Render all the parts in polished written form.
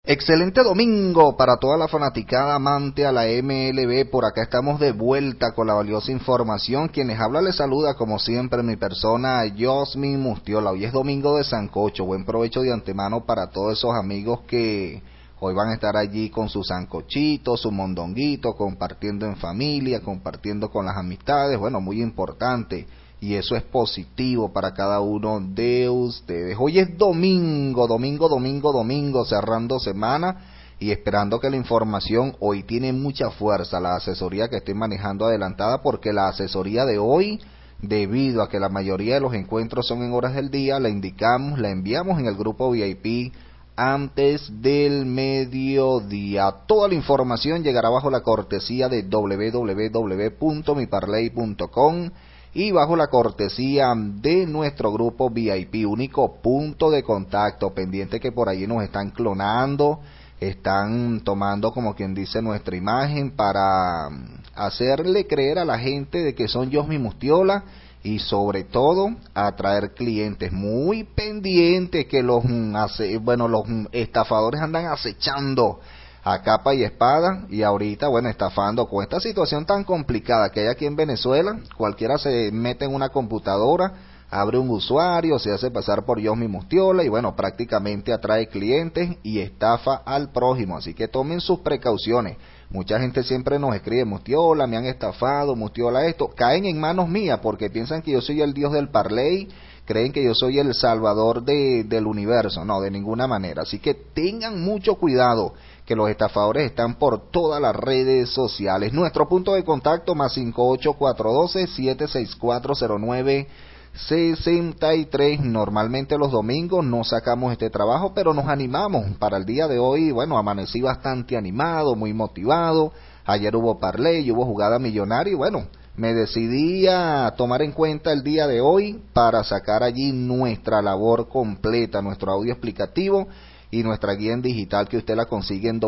Excelente domingo para toda la fanaticada amante a la MLB. Por acá estamos de vuelta con la valiosa información. Quienes habla les saluda como siempre mi persona Yosmin Mustiola. Hoy es domingo de sancocho. Buen provecho de antemano para todos esos amigos que hoy van a estar allí con su sancochito, su mondonguito, compartiendo en familia, compartiendo con las amistades. Bueno, muy importante. Y eso es positivo para cada uno de ustedes. Hoy es domingo, cerrando semana y esperando que la información hoy tiene mucha fuerza, la asesoría que estoy manejando adelantada, porque la asesoría de hoy, debido a que la mayoría de los encuentros son en horas del día, la indicamos, la enviamos en el grupo VIP antes del mediodía. Toda la información llegará bajo la cortesía de www.miparley.com y bajo la cortesía de nuestro grupo VIP, único punto de contacto, pendiente que por ahí nos están clonando, están tomando como quien dice nuestra imagen para hacerle creer a la gente de que son Yosmi Mustiola y sobre todo atraer clientes muy pendientes que los estafadores andan acechando a capa y espada, y ahorita, bueno, estafando con esta situación tan complicada que hay aquí en Venezuela. Cualquiera se mete en una computadora, abre un usuario, se hace pasar por Yosmi Mustiola y bueno, prácticamente atrae clientes y estafa al prójimo, así que tomen sus precauciones. Mucha gente siempre nos escribe: Mustiola, me han estafado, Mustiola esto. Caen en manos mías porque piensan que yo soy el dios del parlay, creen que yo soy el salvador del universo. No, de ninguna manera. Así que tengan mucho cuidado, que los estafadores están por todas las redes sociales. Nuestro punto de contacto más 58412-7640963. Normalmente los domingos no sacamos este trabajo, pero nos animamos para el día de hoy. Bueno, amanecí bastante animado, muy motivado. Ayer hubo parlay, hubo jugada millonaria y bueno, me decidí a tomar en cuenta el día de hoy para sacar allí nuestra labor completa, nuestro audio explicativo y nuestra guía en digital, que usted la consigue en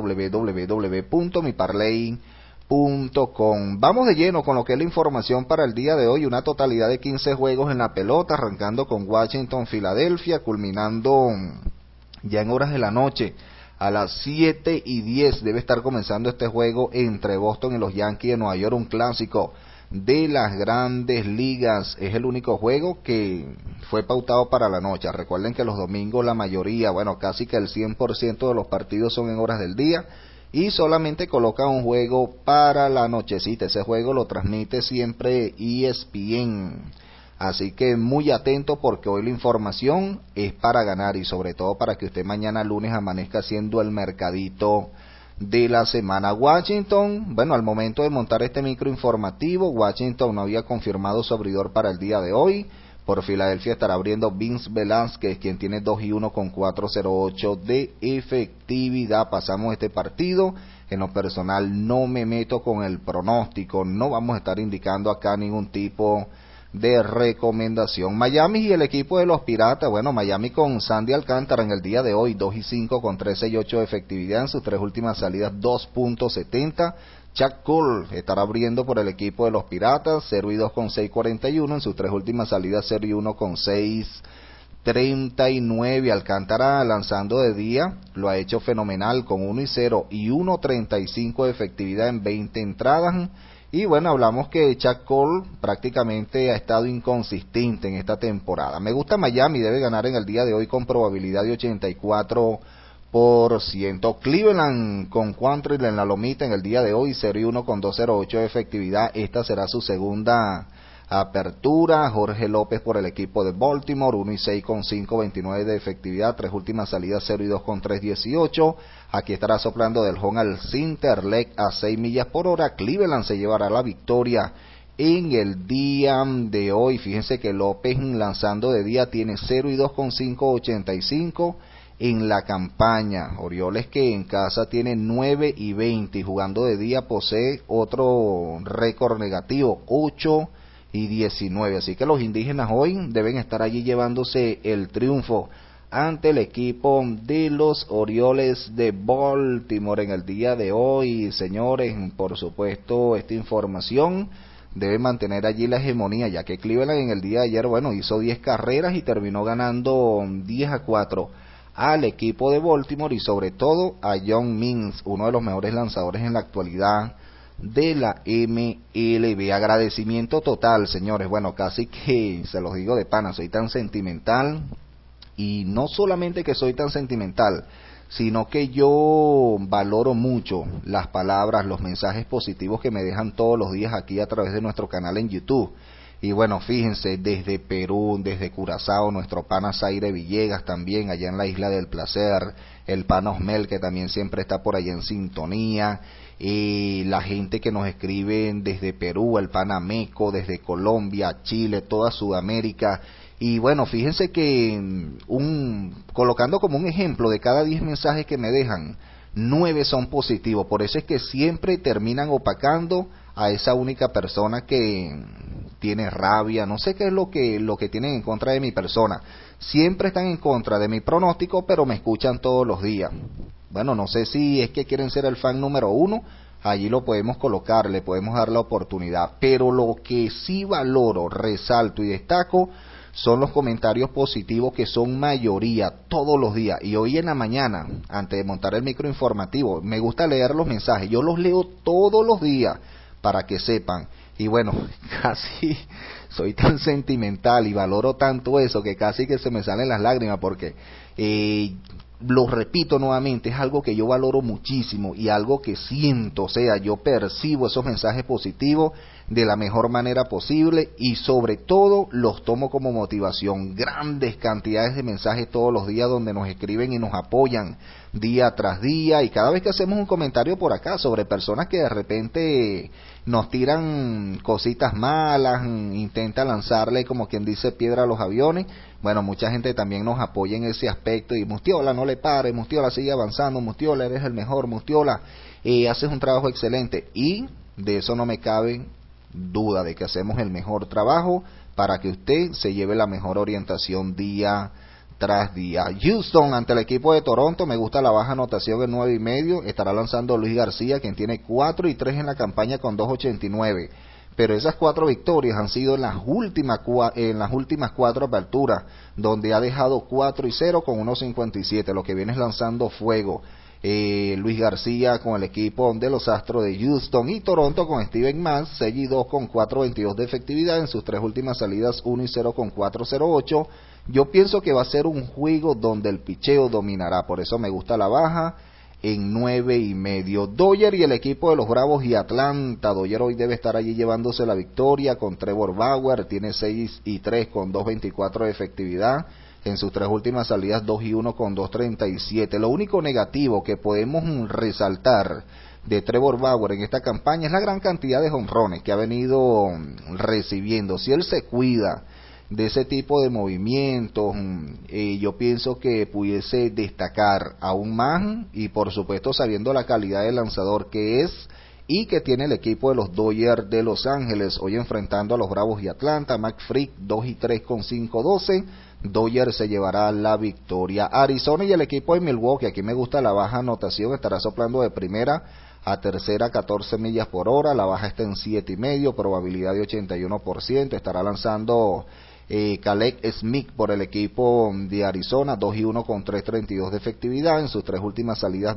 www.miparley.com. Vamos de lleno con lo que es la información para el día de hoy. Una totalidad de 15 juegos en la pelota, arrancando con Washington-Filadelfia, culminando ya en horas de la noche. A las 7:10 debe estar comenzando este juego entre Boston y los Yankees de Nueva York, un clásico de las grandes ligas. Es el único juego que fue pautado para la noche. Recuerden que los domingos la mayoría, bueno, casi que el 100% de los partidos son en horas del día y solamente colocan un juego para la nochecita. Ese juego lo transmite siempre ESPN. Así que muy atento, porque hoy la información es para ganar y sobre todo para que usted mañana lunes amanezca haciendo el mercadito de la semana. Washington, bueno, al momento de montar este micro informativo, Washington no había confirmado su abridor para el día de hoy. Por Filadelfia estará abriendo Vince Velázquez, quien tiene 2-1 con 4.08 de efectividad. Pasamos este partido. En lo personal no me meto con el pronóstico, no vamos a estar indicando acá ningún tipo de recomendación. Miami y el equipo de los Piratas, bueno, Miami con Sandy Alcántara en el día de hoy, 2-5 con 13.8 de efectividad en sus tres últimas salidas, 2.70. Chad Cole estará abriendo por el equipo de los Piratas, 0-2 con 6.41 en sus tres últimas salidas, 0-1 con 6.39. Alcántara lanzando de día lo ha hecho fenomenal con 1-0 y 1.35 de efectividad en 20 entradas. Y bueno, hablamos que Chad Cole prácticamente ha estado inconsistente en esta temporada. Me gusta Miami, debe ganar en el día de hoy con probabilidad de 84%. Cleveland con Quantrill en la lomita en el día de hoy, 0-1 con 2.08 de efectividad. Esta será su segunda apertura. Jorge López por el equipo de Baltimore, 1-6 con 5.29 de efectividad, tres últimas salidas, 0-2 con 3.18. Aquí estará soplando del home al Cinterleg a 6 millas por hora. Cleveland se llevará la victoria en el día de hoy. Fíjense que López lanzando de día tiene 0-2 con 5.85 en la campaña. Orioles, que en casa tiene 9-20 y jugando de día posee otro récord negativo, 8-19. Así que los indígenas hoy deben estar allí llevándose el triunfo ante el equipo de los Orioles de Baltimore en el día de hoy. Señores, por supuesto, esta información debe mantener allí la hegemonía, ya que Cleveland en el día de ayer, bueno, hizo 10 carreras y terminó ganando 10-4 al equipo de Baltimore y sobre todo a John Means, uno de los mejores lanzadores en la actualidad de la MLB. Agradecimiento total, señores. Bueno, casi que se los digo de pana, soy tan sentimental, y no solamente que soy tan sentimental, sino que yo valoro mucho las palabras, los mensajes positivos que me dejan todos los días aquí a través de nuestro canal en YouTube. Y bueno, fíjense, desde Perú, desde Curazao, nuestro pana Zaire Villegas también, allá en la Isla del Placer, el pana Osmel, que también siempre está por allá en sintonía, y la gente que nos escribe desde Perú, el pana Meco, desde Colombia, Chile, toda Sudamérica. Y bueno, fíjense que colocando como un ejemplo de cada 10 mensajes que me dejan, 9 son positivos. Por eso es que siempre terminan opacando a esa única persona que tiene rabia, no sé qué es lo que tienen en contra de mi persona. Siempre están en contra de mi pronóstico, pero me escuchan todos los días. Bueno, no sé si es que quieren ser el fan número 1, allí lo podemos colocar, le podemos dar la oportunidad. Pero lo que sí valoro, resalto y destaco son los comentarios positivos, que son mayoría todos los días. Y hoy en la mañana, antes de montar el micro informativo, me gusta leer los mensajes. Yo los leo todos los días para que sepan. Y bueno, casi soy tan sentimental y valoro tanto eso que casi que se me salen las lágrimas, porque lo repito nuevamente, es algo que yo valoro muchísimo y algo que siento, o sea, yo percibo esos mensajes positivos de la mejor manera posible, y sobre todo los tomo como motivación. Grandes cantidades de mensajes todos los días donde nos escriben y nos apoyan día tras día, y cada vez que hacemos un comentario por acá sobre personas que de repente nos tiran cositas malas, intentan lanzarle, como quien dice, piedra a los aviones, bueno, mucha gente también nos apoya en ese aspecto, y Mustiola, no le pares, Mustiola, sigue avanzando, Mustiola, eres el mejor, Mustiola, haces un trabajo excelente, y de eso no me cabe duda, de que hacemos el mejor trabajo para que usted se lleve la mejor orientación día tras día. Houston ante el equipo de Toronto, me gusta la baja anotación en 9.5, estará lanzando Luis García, quien tiene 4-3 en la campaña con 2.89, pero esas 4 victorias han sido en las últimas 4 aperturas, donde ha dejado 4-0 con 1.57, lo que viene es lanzando fuego. Luis García con el equipo de los Astros de Houston, y Toronto con Steven Matz, 6-2 con 4.22 de efectividad en sus 3 últimas salidas, 1-0 con 4.08. Yo pienso que va a ser un juego donde el picheo dominará, por eso me gusta la baja en 9.5. Dodger y el equipo de los Bravos y Atlanta. Dodger hoy debe estar allí llevándose la victoria con Trevor Bauer, tiene 6-3 con 2.24 de efectividad. En sus 3 últimas salidas, 2-1 con 2.37. Lo único negativo que podemos resaltar de Trevor Bauer en esta campaña es la gran cantidad de jonrones que ha venido recibiendo. Si él se cuida de ese tipo de movimientos, yo pienso que pudiese destacar aún más, y por supuesto sabiendo la calidad de lanzador que es y que tiene el equipo de los Dodgers de Los Ángeles, hoy enfrentando a los Bravos y Atlanta. Mac Frick 2-3 con 5.12, Dodgers se llevará la victoria. Arizona y el equipo de Milwaukee, aquí me gusta la baja anotación, estará soplando de primera a tercera 14 millas por hora, la baja está en 7.5, probabilidad de 81%, estará lanzando Caleb Smith por el equipo de Arizona, 2-1 con 3.32 de efectividad, en sus 3 últimas salidas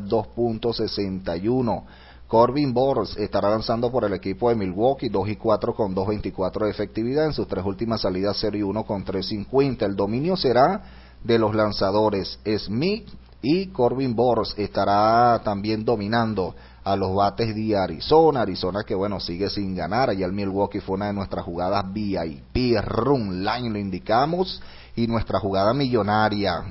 2.61. Corbin Burns estará lanzando por el equipo de Milwaukee, 2-4 con 2.24 de efectividad, en sus 3 últimas salidas 0-1 con 3.50. El dominio será de los lanzadores Smith, y Corbin Burns estará también dominando a los bates de Arizona. Arizona que bueno, sigue sin ganar. Allá el Milwaukee fue una de nuestras jugadas VIP, run line lo indicamos, y nuestra jugada millonaria,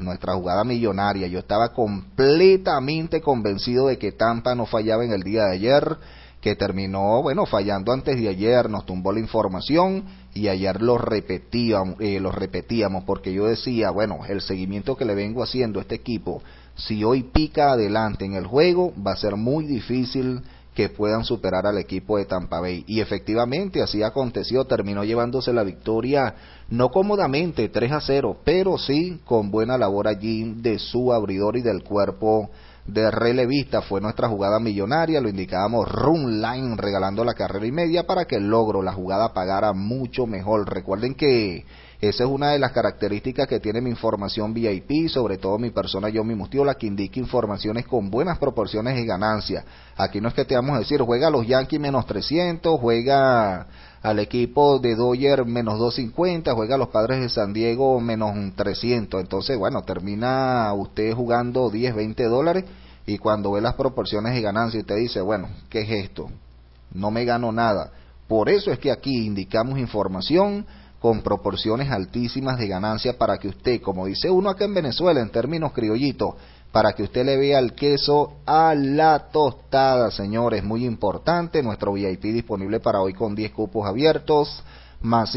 yo estaba completamente convencido de que Tampa no fallaba en el día de ayer, que terminó, bueno, fallando antes de ayer, nos tumbó la información, y ayer lo repetíamos, porque yo decía, bueno, el seguimiento que le vengo haciendo a este equipo, si hoy pica adelante en el juego, va a ser muy difícil que puedan superar al equipo de Tampa Bay, y efectivamente así aconteció, terminó llevándose la victoria, no cómodamente, 3-0, pero sí con buena labor allí de su abridor y del cuerpo de relevista. Fue nuestra jugada millonaria, lo indicábamos, run line, regalando la carrera y media para que el logro, la jugada pagara mucho mejor. Recuerden que Esa es una de las características que tiene mi información VIP, sobre todo mi persona Yomi Mustiola, que indica informaciones con buenas proporciones de ganancia. Aquí no es que te vamos a decir, juega a los Yankees menos 300, juega al equipo de Dodgers menos 250, juega a los Padres de San Diego menos 300. Entonces, bueno, termina usted jugando 10, 20 dólares y cuando ve las proporciones de ganancia usted dice, bueno, ¿qué es esto? No me gano nada. Por eso es que aquí indicamos información con proporciones altísimas de ganancia para que usted, como dice uno acá en Venezuela en términos criollitos, para que usted le vea el queso a la tostada, señores, muy importante. Nuestro VIP disponible para hoy con 10 cupos abiertos, más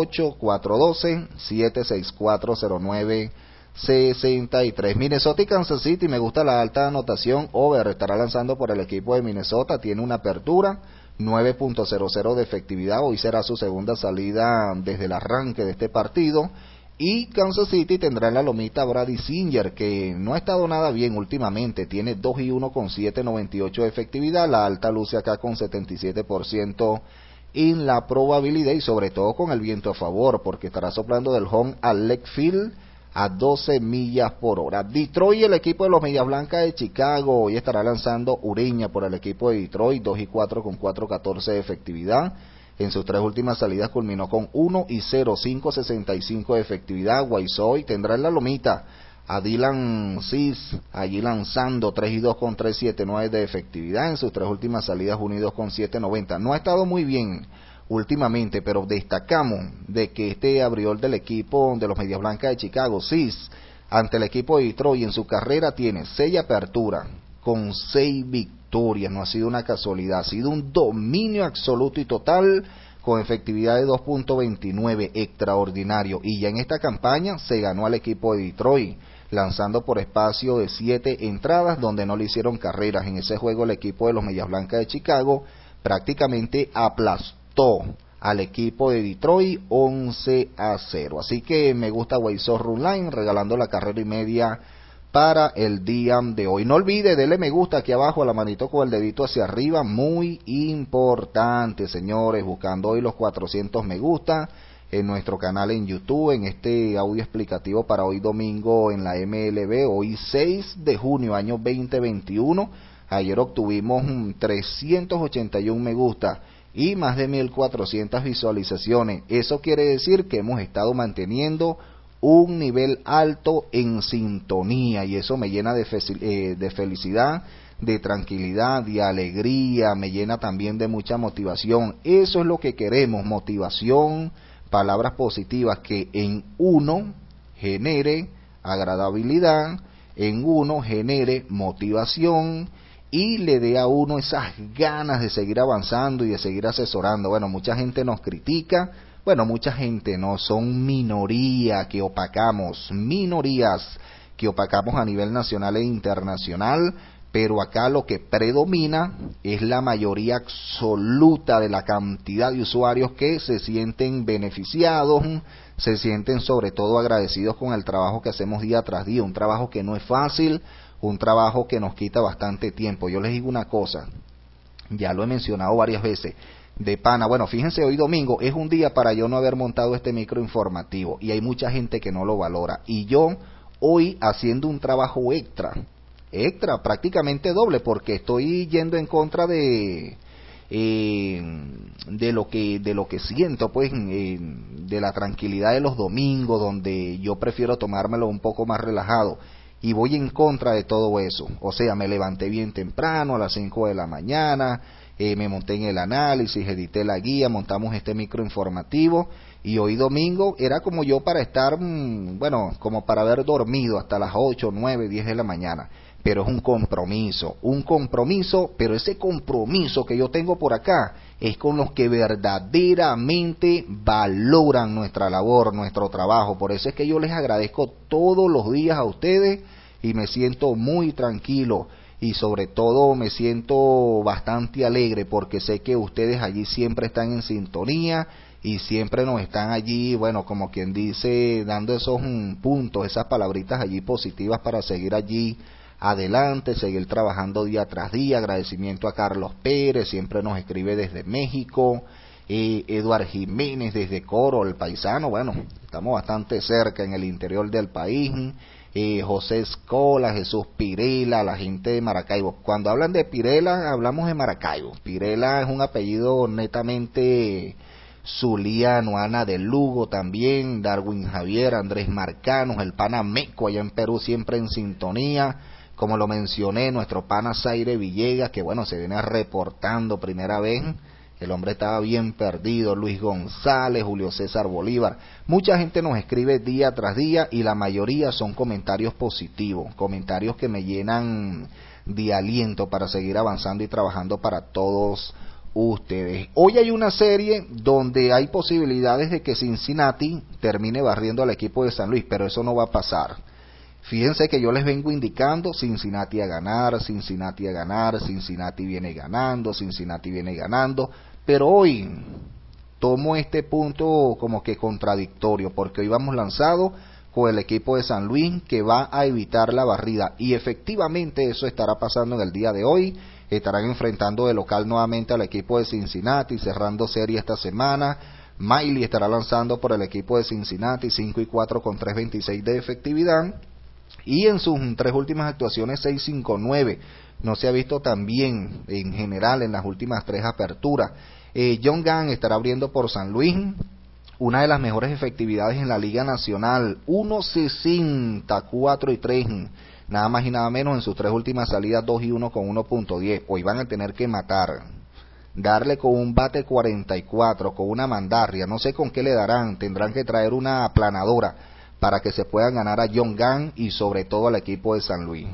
58-412-76409-63. Minnesota y Kansas City, me gusta la alta anotación, over, estará lanzando por el equipo de Minnesota, tiene una apertura, 9.00 de efectividad, hoy será su segunda salida desde el arranque de este partido. Y Kansas City tendrá en la lomita a Brady Singer, que no ha estado nada bien últimamente, tiene 2-1 con 7.98 de efectividad, la alta luce acá con 77% en la probabilidad y sobre todo con el viento a favor, porque estará soplando del home al leg field a 12 millas por hora. Detroit, el equipo de los Medias Blancas de Chicago, hoy estará lanzando Ureña por el equipo de Detroit, 2-4 con 4.14 de efectividad. En sus 3 últimas salidas culminó con 1-0, 5.65 de efectividad. Guaysoy tendrá en la lomita a Dylan Cis, allí lanzando 3-2 con 3.79 de efectividad. En sus 3 últimas salidas 1-2 con 7.90. No ha estado muy bien últimamente, pero destacamos de que este abridor del equipo de los Medias Blancas de Chicago, Cis, ante el equipo de Detroit en su carrera tiene 6 aperturas con 6 victorias, no ha sido una casualidad, ha sido un dominio absoluto y total con efectividad de 2.29, extraordinario, y ya en esta campaña se ganó al equipo de Detroit, lanzando por espacio de 7 entradas donde no le hicieron carreras. En ese juego el equipo de los Medias Blancas de Chicago prácticamente aplastó al equipo de Detroit 11-0, así que me gusta Weiso Runline regalando la carrera y media para el día de hoy. No olvide, dele me gusta aquí abajo a la manito con el dedito hacia arriba, muy importante, señores, buscando hoy los 400 me gusta en nuestro canal en YouTube, en este audio explicativo para hoy domingo en la MLB, hoy 6 de junio año 2021, ayer obtuvimos 381 me gusta y más de 1400 visualizaciones. Eso quiere decir que hemos estado manteniendo un nivel alto en sintonía y eso me llena de felicidad, de tranquilidad, de alegría, me llena también de mucha motivación. Eso es lo que queremos, motivación, palabras positivas que en uno genere agradabilidad, en uno genere motivación y le dé a uno esas ganas de seguir avanzando y de seguir asesorando. Bueno, mucha gente nos critica. Bueno, mucha gente no, son minorías que opacamos a nivel nacional e internacional, pero acá lo que predomina es la mayoría absoluta de la cantidad de usuarios que se sienten beneficiados, se sienten sobre todo agradecidos con el trabajo que hacemos día tras día, un trabajo que no es fácil, un trabajo que nos quita bastante tiempo. Yo les digo una cosa, ya lo he mencionado varias veces, de pana, bueno, fíjense, hoy domingo es un día para yo no haber montado este micro informativo y hay mucha gente que no lo valora y yo hoy haciendo un trabajo extra, prácticamente doble, porque estoy yendo en contra de lo que siento, pues, de la tranquilidad de los domingos, donde yo prefiero tomármelo un poco más relajado, y voy en contra de todo eso. O sea, me levanté bien temprano, a las 5 de la mañana, me monté en el análisis, edité la guía, montamos este micro informativo, y hoy domingo era como yo para estar, bueno, como para haber dormido hasta las 8, 9, 10 de la mañana. Pero es un compromiso, pero ese compromiso que yo tengo por acá es con los que verdaderamente valoran nuestra labor, nuestro trabajo. Por eso es que yo les agradezco todos los días a ustedes y me siento muy tranquilo y sobre todo me siento bastante alegre porque sé que ustedes allí siempre están en sintonía y siempre nos están allí, bueno, como quien dice, dando esos puntos, esas palabritas allí positivas para seguir allí adelante, seguir trabajando día tras día. Agradecimiento a Carlos Pérez, siempre nos escribe desde México, Eduard Jiménez desde Coro, el paisano, bueno, estamos bastante cerca en el interior del país. José Escola, Jesús Pirela, la gente de Maracaibo. Cuando hablan de Pirela, hablamos de Maracaibo. Pirela es un apellido netamente zuliano. Ana de Lugo también, Darwin Javier, Andrés Marcanos, el pana Meco allá en Perú siempre en sintonía. Como lo mencioné, nuestro pana Zaire Villegas, que bueno, se viene reportando primera vez. El hombre estaba bien perdido. Luis González, Julio César Bolívar. Mucha gente nos escribe día tras día y la mayoría son comentarios positivos, comentarios que me llenan de aliento para seguir avanzando y trabajando para todos ustedes. Hoy hay una serie donde hay posibilidades de que Cincinnati termine barriendo al equipo de San Luis, pero eso no va a pasar. Fíjense que yo les vengo indicando Cincinnati a ganar, Cincinnati a ganar, Cincinnati viene ganando, Cincinnati viene ganando, pero hoy tomo este punto como que contradictorio, porque hoy vamos lanzado con el equipo de San Luis que va a evitar la barrida, y efectivamente eso estará pasando en el día de hoy. Estarán enfrentando de local nuevamente al equipo de Cincinnati, cerrando serie esta semana. Miley estará lanzando por el equipo de Cincinnati, 5-4 con 3.26 de efectividad. Y en sus tres últimas actuaciones 6-5-9, no se ha visto tan bien en general en las últimas tres aperturas. John Gant estará abriendo por San Luis, una de las mejores efectividades en la Liga Nacional, 1.60, 4-3, nada más y nada menos en sus tres últimas salidas, 2-1 con 1.10. Hoy van a tener que matar, darle con un bate 44, con una mandarria, no sé con qué le darán, tendrán que traer una aplanadora para que se puedan ganar a John Gant y sobre todo al equipo de San Luis.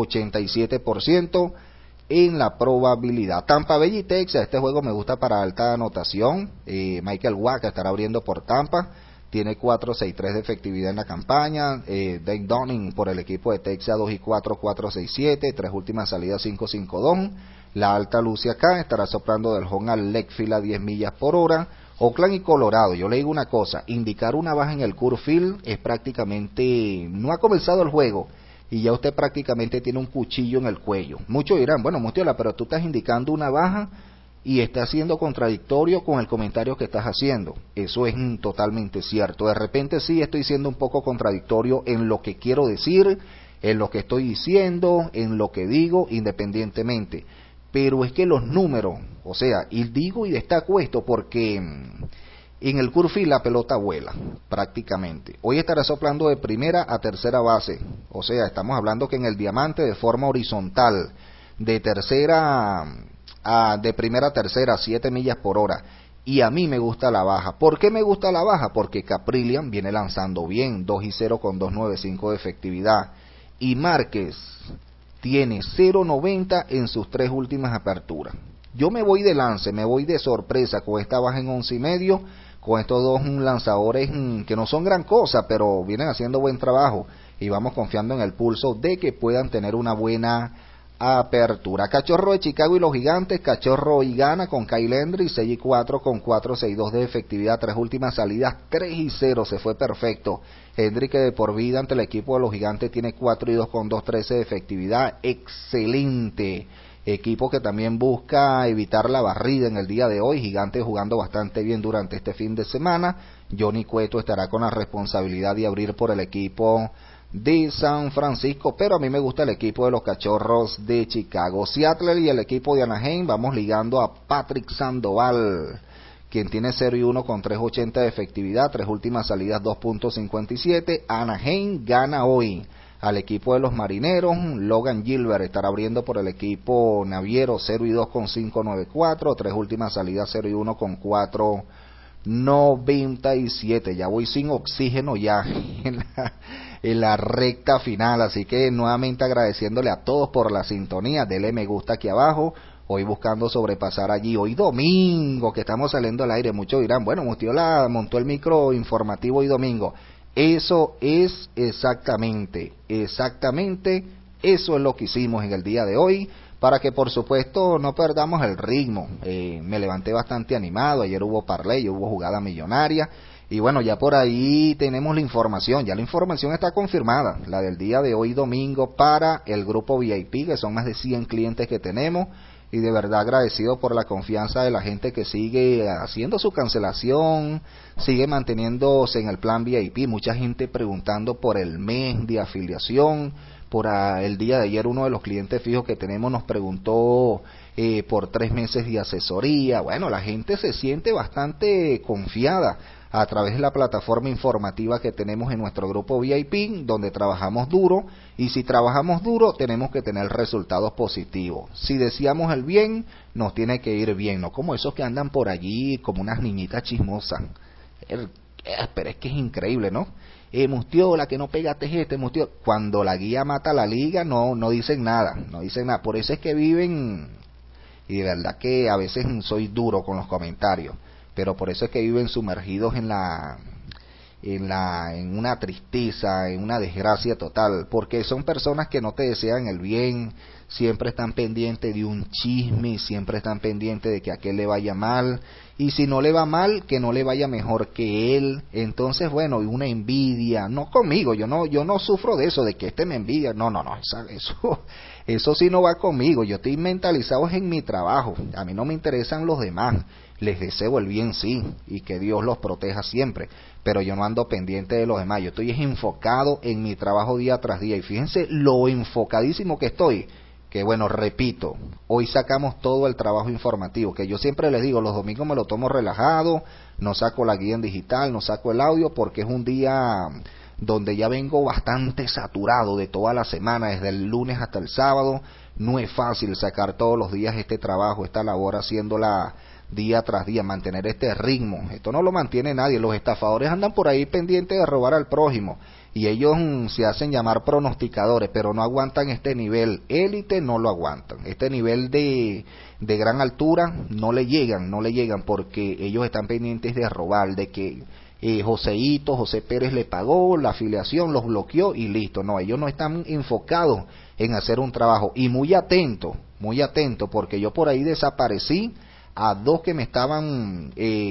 87% en la probabilidad. Tampa Bay y Texas, este juego me gusta para alta anotación. Michael Wacha estará abriendo por Tampa, tiene 4.63 de efectividad en la campaña. Dave Dunning por el equipo de Texas, 2-4, 4.67, tres últimas salidas 5.52. La alta luce acá, estará soplando del home al Leckfield a 10 millas por hora. Oakland y Colorado, yo le digo una cosa, indicar una baja en el Coors Field es prácticamente, no ha comenzado el juego y ya usted prácticamente tiene un cuchillo en el cuello. Muchos dirán, bueno, Mustiola, pero tú estás indicando una baja y estás siendo contradictorio con el comentario que estás haciendo. Eso es totalmente cierto. De repente sí estoy siendo un poco contradictorio en lo que quiero decir, en lo que estoy diciendo, en lo que digo, independientemente. Pero es que los números, o sea, y digo y destaco esto porque en el Coors Field la pelota vuela prácticamente. Hoy estará soplando de primera a tercera base, o sea, estamos hablando que en el diamante de forma horizontal, de primera a tercera, 7 millas por hora. Y a mí me gusta la baja. ¿Por qué me gusta la baja? Porque Caprillian viene lanzando bien, 2-0 con 2.95 de efectividad. Y Márquez tiene 0.90 en sus tres últimas aperturas. Yo me voy de lance, me voy de sorpresa con esta baja en 11.5, con estos dos lanzadores que no son gran cosa, pero vienen haciendo buen trabajo y vamos confiando en el pulso de que puedan tener una buena apertura. Cachorro de Chicago y los Gigantes, Cachorro y gana con Kyle Hendry, 6-4 con 4.62 de efectividad, tres últimas salidas 3-0, se fue perfecto. Hendry, que de por vida ante el equipo de los Gigantes tiene 4-2 con 2.13 de efectividad, excelente. Equipo que también busca evitar la barrida en el día de hoy. Gigantes jugando bastante bien durante este fin de semana. Johnny Cueto estará con la responsabilidad de abrir por el equipo de San Francisco, pero a mí me gusta el equipo de los Cachorros de Chicago. Seattle y el equipo de Anaheim, vamos ligando a Patrick Sandoval, quien tiene 0-1 con 3.80 de efectividad, tres últimas salidas 2.57. Anaheim gana hoy al equipo de los Marineros. Logan Gilbert estará abriendo por el equipo naviero, 0-2 con 5.94, tres últimas salidas 0-1 con 4.97. Ya voy sin oxígeno ya en la recta final, así que nuevamente agradeciéndole a todos por la sintonía. Dele me gusta aquí abajo. Hoy buscando sobrepasar allí, hoy domingo que estamos saliendo al aire. Muchos dirán, bueno, Mustiola montó el micro informativo hoy domingo. Eso es exactamente, eso es lo que hicimos en el día de hoy, para que por supuesto no perdamos el ritmo. Me levanté bastante animado, ayer hubo parlay, hubo jugada millonaria, Y bueno, ya por ahí tenemos la información, ya la información está confirmada, la del día de hoy domingo para el grupo VIP, que son más de 100 clientes que tenemos, y de verdad agradecido por la confianza de la gente que sigue haciendo su cancelación, sigue manteniéndose en el plan VIP, mucha gente preguntando por el mes de afiliación. El día de ayer uno de los clientes fijos que tenemos nos preguntó por 3 meses de asesoría. Bueno, la gente se siente bastante confiada a través de la plataforma informativa que tenemos en nuestro grupo VIP, donde trabajamos duro, y si trabajamos duro tenemos que tener resultados positivos. Si deseamos el bien, nos tiene que ir bien, no como esos que andan por allí como unas niñitas chismosas. Pero es que es increíble, ¿no? Mustiola, que no pegaste Mustiola. Cuando la guía mata la liga, no dicen nada, no dicen nada. Por eso es que viven, y de verdad que a veces soy duro con los comentarios, pero por eso es que viven sumergidos en una tristeza, en una desgracia total, porque son personas que no te desean el bien, siempre están pendientes de un chisme, siempre están pendientes de que a aquel le vaya mal, y si no le va mal, que no le vaya mejor que él. Entonces, bueno, una envidia, no conmigo, yo no sufro de eso, de que me envidia, no, eso sí no va conmigo, yo estoy mentalizado en mi trabajo, a mí no me interesan los demás, les deseo el bien sí, y que Dios los proteja siempre, pero yo no ando pendiente de los demás, yo estoy enfocado en mi trabajo día tras día, y fíjense lo enfocadísimo que estoy, que bueno, repito, hoy sacamos todo el trabajo informativo, que yo siempre les digo, los domingos me lo tomo relajado, no saco la guía en digital, no saco el audio, porque es un día donde ya vengo bastante saturado de toda la semana, desde el lunes hasta el sábado. No es fácil sacar todos los días este trabajo, esta labor, haciéndola día tras día, mantener este ritmo. Esto no lo mantiene nadie, los estafadores andan por ahí pendientes de robar al prójimo, y ellos se hacen llamar pronosticadores, pero no aguantan este nivel élite, no lo aguantan, este nivel de gran altura no le llegan, porque ellos están pendientes de robar, de que José Pérez le pagó la afiliación, los bloqueó y listo. No, ellos no están enfocados en hacer un trabajo, y muy atento, porque yo por ahí desaparecí a 2 que me estaban,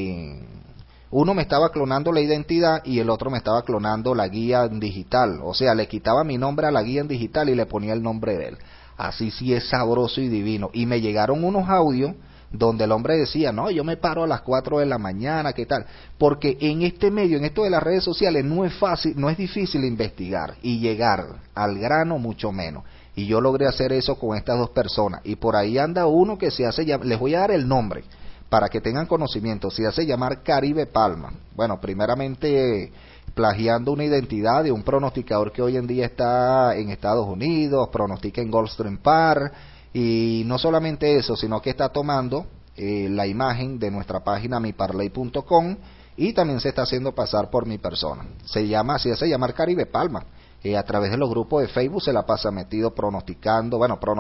uno me estaba clonando la identidad y el otro me estaba clonando la guía en digital, o sea, le quitaba mi nombre a la guía en digital y le ponía el nombre de él. Así sí es sabroso y divino, y me llegaron unos audios donde el hombre decía, no, yo me paro a las 4 de la mañana, ¿qué tal? Porque en este medio, en esto de las redes sociales, no es difícil investigar y llegar al grano, mucho menos. Y yo logré hacer eso con estas 2 personas. Y por ahí anda uno que se hace llamar, les voy a dar el nombre para que tengan conocimiento, se hace llamar Caribe Palma. Bueno, primeramente plagiando una identidad de un pronosticador que hoy en día está en Estados Unidos, pronostica en Goldstream Park. Y no solamente eso, sino que está tomando la imagen de nuestra página miparley.com, y también se está haciendo pasar por mi persona. Se hace llamar Caribe Palma. A través de los grupos de Facebook se la pasa metido pronosticando,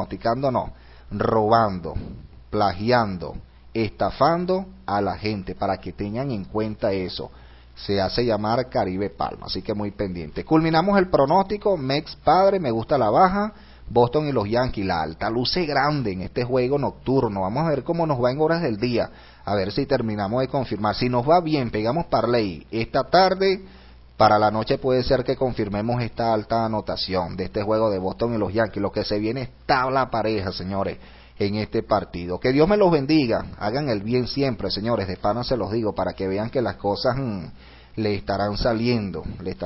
robando, plagiando, estafando a la gente, para que tengan en cuenta eso. Se hace llamar Caribe Palma, así que muy pendiente. Culminamos el pronóstico, Mex padre, me gusta la baja, Boston y los Yankees, la alta luce grande en este juego nocturno. Vamos a ver cómo nos va en horas del día, a ver si terminamos de confirmar. Si nos va bien, pegamos parlay esta tarde, para la noche puede ser que confirmemos esta alta anotación de este juego de Boston y los Yankees. Lo que se viene es tabla pareja, señores, en este partido. Que Dios me los bendiga, hagan el bien siempre, señores, de pana se los digo, para que vean que las cosas le estarán saliendo,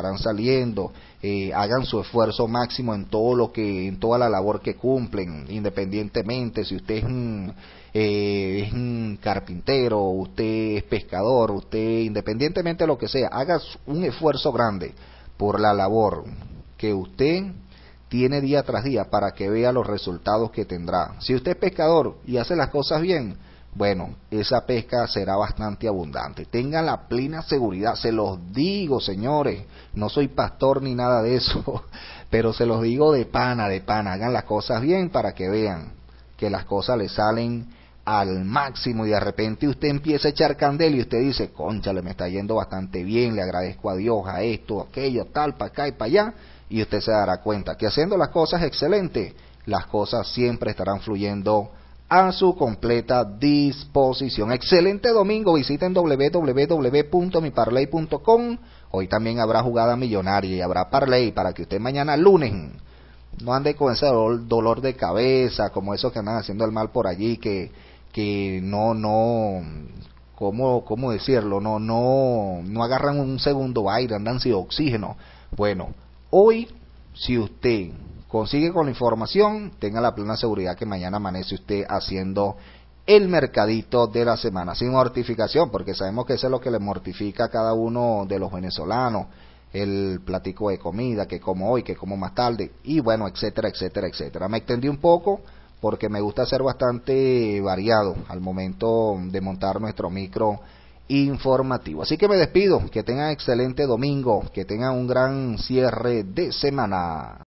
hagan su esfuerzo máximo en toda la labor que cumplen, independientemente si usted es un carpintero, usted es pescador, usted, independientemente de lo que sea, haga un esfuerzo grande por la labor que usted tiene día tras día, para que vea los resultados que tendrá. Si usted es pescador y hace las cosas bien, bueno, esa pesca será bastante abundante. Tengan la plena seguridad, se los digo, señores, no soy pastor ni nada de eso, pero se los digo de pana, hagan las cosas bien para que vean que las cosas le salen al máximo, y de repente usted empieza a echar candela y usted dice, cónchale, me está yendo bastante bien, le agradezco a Dios, a esto, aquello, tal, para acá y para allá, y usted se dará cuenta que haciendo las cosas excelentes, las cosas siempre estarán fluyendo a su completa disposición. Excelente domingo, visiten www.miparley.com. Hoy también habrá jugada millonaria y habrá parlay para que usted mañana lunes no ande con ese dolor de cabeza, como esos que andan haciendo el mal por allí, que no, ¿cómo decirlo? No agarran un segundo aire, andan sin oxígeno. Bueno, hoy, si usted consigue con la información, tenga la plena seguridad que mañana amanece usted haciendo el mercadito de la semana, sin mortificación, porque sabemos que eso es lo que le mortifica a cada uno de los venezolanos, el platico de comida, que como hoy, que como más tarde, y bueno, etcétera, etcétera, etcétera. Me extendí un poco porque me gusta ser bastante variado al momento de montar nuestro micro informativo. Así que me despido, que tengan excelente domingo, que tengan un gran cierre de semana.